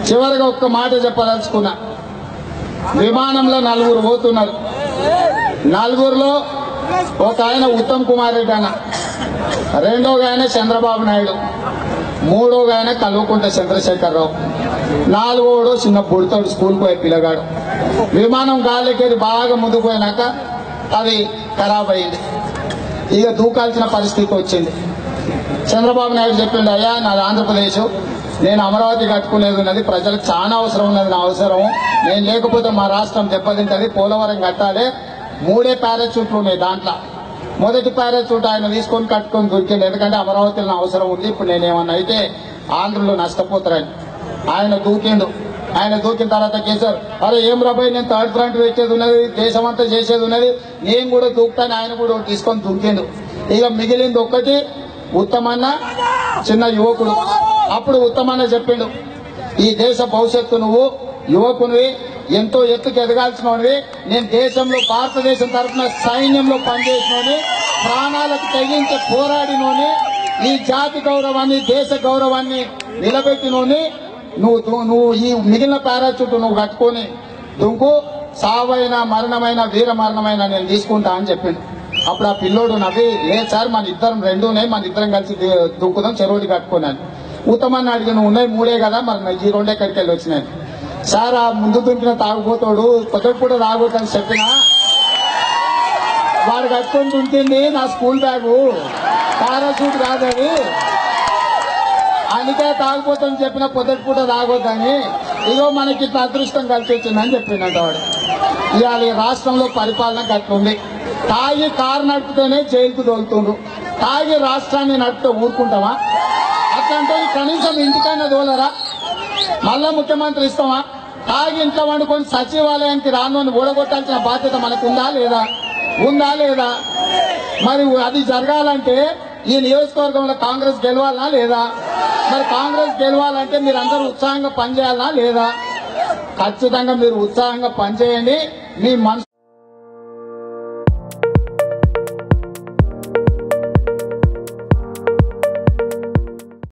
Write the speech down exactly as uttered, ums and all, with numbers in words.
చివరిగా ఒక్క మాట చెప్పదలుచుకున్నా. విమానంలో నలుగురు పోతున్నారు. నలుగురులో ఒక ఆయన ఉత్తమ్ కుమార్ రెడ్డి అన్న, రెండోగా ఆయన చంద్రబాబు నాయుడు, మూడోగా ఆయన కల్వకుంట్ల చంద్రశేఖరరావు, నాలుగోడు చిన్న బుడతాడు స్కూల్ పోయే పిల్లగాడు. విమానం గాలికి బాగా ముందుకు పోయినాక అది ఖరాబ్ అయింది. ఇక దూకాల్సిన పరిస్థితి వచ్చింది. చంద్రబాబు నాయుడు చెప్పిండు, అయ్యా నాది ఆంధ్రప్రదేశ్, నేను అమరావతి కట్టుకునేది ఉన్నది, ప్రజలకు చాలా అవసరం ఉన్నది, నా అవసరం, నేను లేకపోతే మా రాష్ట్రం దెబ్బతింటది, పోలవరం కట్టాలి. మూడే పారాచూట్లు ఉన్నాయి. దాంట్లో మొదటి పారాచూట్ ఆయన తీసుకొని కట్టుకొని దొరికింది, ఎందుకంటే అమరావతిలో నా అవసరం ఉంది, ఇప్పుడు నేనేమన్నా అయితే ఆంధ్రలో నష్టపోతారని. ఆయన దూకిండు. ఆయన దూకిన తర్వాత కేసీఆర్, అరే ఏం రాబోయే, నేను థర్డ్ ఫ్రంట్ పెట్టేది ఉన్నది, దేశం అంతా చేసేది ఉన్నది, నేను కూడా దూకుతాను, ఆయన కూడా తీసుకొని దూకిండు. ఇక మిగిలింది ఒక్కటి ఉత్తమన్న, చిన్న యువకుడు. అప్పుడు ఉత్తమన్న చెప్పిండు, ఈ దేశ భవిష్యత్తు నువ్వు యువకునివి, ఎంతో ఎత్తుకు ఎదగాల్సినవి, నేను దేశంలో భారతదేశం తరఫున సైన్యంలో పనిచేసినోని, ప్రాణాలకు తెగించి పోరాడినోని, ఈ జాతి గౌరవాన్ని దేశ గౌరవాన్ని నిలబెట్టినోని, నువ్వు నువ్వు ఈ మిగిలిన పారాచూట్ నువ్వు కట్టుకొని దుంకు, సావైన మరణమైన వీర మరణమైన నేను తీసుకుంటా అని చెప్పిండు. అప్పుడు ఆ పిల్లోడు నవ్వి, లేదు సార్ మన ఇద్దరం రెండునే, మన ఇద్దరం కలిసి దుంకుదాం చెరువుడి కట్టుకున్నాను. ఉత్తమాన్ని అడిగి, నువ్వు ఉన్నాయి మూడే కదా, మరి ఈ రెండే ఎక్కడికి వెళ్ళి వచ్చినాయి. సార్ ఆ ముందు దుంకిన తాగుపోతాడు పొద్దుటి పూట తాగుతాను చెప్పినా, వాడు కట్టుకొని దుంకింది నా స్కూల్ బ్యాగు, పారాషూట్ కాదని, అందుకే తాగిపోతాను చెప్పిన పొద్దుటి పూట తాగొద్దని. ఇగో మనకి ఇట్లా అదృష్టం కలిసి వచ్చిందని చెప్పిందంట వాడు. ఇవాళ ఈ రాష్ట్రంలో పరిపాలన గట్లుంది. తాగి కారు నడిపితేనే జైలుకు తోలుతుండ్రు, తాగి రాష్ట్రాన్ని నడిపితే ఊరుకుంటామా? అట్లంటే కనీసం ఇంటికైనా తోలరా? మళ్ళా ముఖ్యమంత్రి ఇస్తామా? తాగి ఇంట్లో వండుకొని సచివాలయానికి రాను ఓడగొట్టాల్సిన బాధ్యత మనకుందా లేదా? ఉందా లేదా? మరి అది జరగాలంటే ఈ నియోజకవర్గంలో కాంగ్రెస్ గెలవాలనా లేదా? మరి కాంగ్రెస్ గెలవాలంటే మీరు అందరూ ఉత్సాహంగా పనిచేయాలనా లేదా? ఖచ్చితంగా మీరు ఉత్సాహంగా పనిచేయండి. మీ మనసు